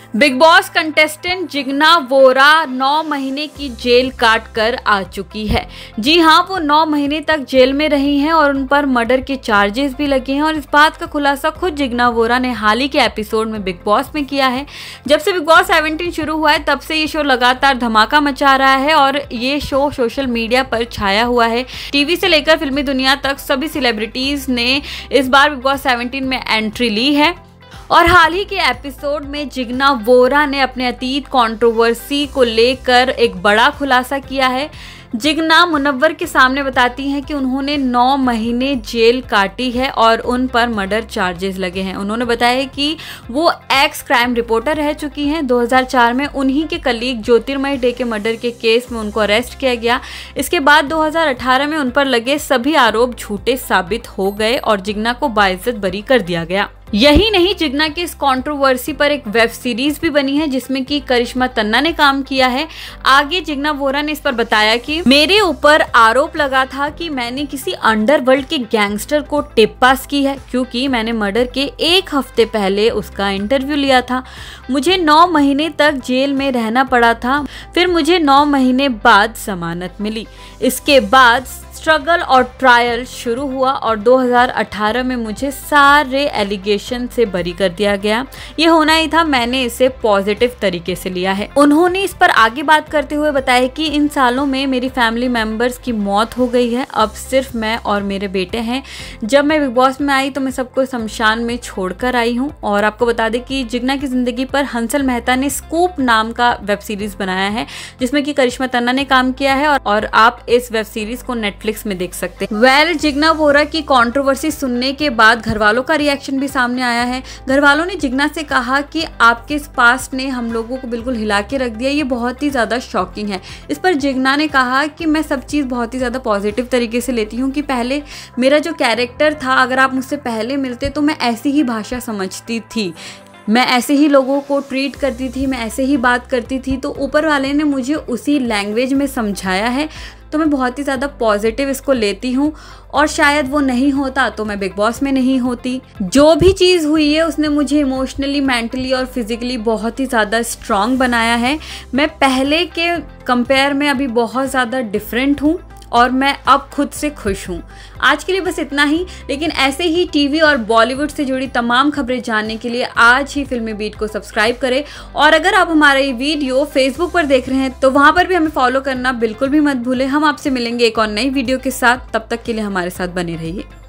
Big Boss contestant Jigna Vora 9 महीने की jail काट कर आ चुकी है। जी हाँ, वो 9 महीने तक जेल में रही हैं और उन पर मर्डर के चार्जेस भी लगे हैं। और इस बात का खुलासा खुद जिग्ना वोरा ने हाल ही के एपिसोड में बिग बॉस में किया है। जब से बिग बॉस 17 शुरू हुआ है तब से ये शो लगातार धमाका मचा रहा है और ये शो सोशल मीडिया पर छाया हुआ है। टीवी से लेकर फिल्मी दुनिया तक सभी सेलिब्रिटीज ने इस बार बिग बॉस 17 में एंट्री ली है। और हाल ही के एपिसोड में जिग्ना वोरा ने अपने अतीत कंट्रोवर्सी को लेकर एक बड़ा खुलासा किया है। जिग्ना मुनव्वर के सामने बताती हैं कि उन्होंने 9 महीने जेल काटी है और उन पर मर्डर चार्जेस लगे हैं। उन्होंने बताया कि वो एक्स क्राइम रिपोर्टर रह चुकी हैं। 2004 में उन्हीं के कलीग ज्योतिर्मय डे के मर्डर के केस में उनको अरेस्ट किया गया। इसके बाद 2018 में उन पर लगे सभी आरोप झूठे साबित हो गए और जिग्ना को बाइज्जत बरी कर दिया गया। यही नहीं, जिग्ना की इस कंट्रोवर्सी पर एक वेब सीरीज भी बनी है जिसमें कि करिश्मा तन्ना ने काम किया है। आगे जिग्ना वोरा ने इस पर बताया कि मेरे ऊपर आरोप लगा था कि मैंने किसी अंडरवर्ल्ड के गैंगस्टर को टिप पास की है, क्योंकि मैंने मर्डर के 1 हफ्ते पहले उसका इंटरव्यू लिया था। मुझे 9 महीने तक जेल में रहना पड़ा था, फिर मुझे 9 महीने बाद जमानत मिली। इसके बाद स्ट्रगल और ट्रायल शुरू हुआ और 2018 में मुझे सारे एलिगेशन से बरी कर दिया गया। ये होना ही था, मैंने इसे पॉजिटिव तरीके से लिया है। उन्होंने इस पर आगे बात करते हुए बताया कि इन सालों में मेरी फैमिली मेंबर्स की मौत हो गई है, अब सिर्फ मैं और मेरे बेटे हैं। जब मैं बिग बॉस में आई तो मैं सबको शमशान में छोड़कर आई हूँ। और आपको बता दें कि जिग्ना की जिंदगी पर हंसल मेहता ने स्कूप नाम का वेब सीरीज बनाया है जिसमें कि करिश्मा तन्ना ने काम किया है और आप इस वेब सीरीज को नेटफ्लिक्स में देख सकते हैं। जिग्ना वोरा की कंट्रोवर्सी सुनने के बाद घरवालों का रिएक्शन भी सामने आया है। घरवालों ने जिग्ना से कहा कि आपके इस पास्ट ने हम लोगों को बिल्कुल हिला के रख दिया, ये बहुत ही ज्यादा शॉकिंग है। इस पर जिग्ना ने कहा कि मैं सब चीज बहुत ही ज्यादा पॉजिटिव तरीके से लेती हूँ कि पहले मेरा जो कैरेक्टर था, अगर आप मुझसे पहले मिलते तो मैं ऐसी ही भाषा समझती थी, मैं ऐसे ही लोगों को ट्रीट करती थी, मैं ऐसे ही बात करती थी। तो ऊपर वाले ने मुझे उसी लैंग्वेज में समझाया है, तो मैं बहुत ही ज़्यादा पॉजिटिव इसको लेती हूँ। और शायद वो नहीं होता तो मैं बिग बॉस में नहीं होती। जो भी चीज़ हुई है उसने मुझे इमोशनली, मेंटली और फिजिकली बहुत ही ज़्यादा स्ट्रांग बनाया है। मैं पहले के कंपेयर में अभी बहुत ज़्यादा डिफरेंट हूँ और मैं अब खुद से खुश हूँ। आज के लिए बस इतना ही, लेकिन ऐसे ही टीवी और बॉलीवुड से जुड़ी तमाम खबरें जानने के लिए आज ही फिल्मी बीट को सब्सक्राइब करें। और अगर आप हमारा ये वीडियो फेसबुक पर देख रहे हैं तो वहाँ पर भी हमें फॉलो करना बिल्कुल भी मत भूलें। हम आपसे मिलेंगे एक और नई वीडियो के साथ, तब तक के लिए हमारे साथ बने रहिए।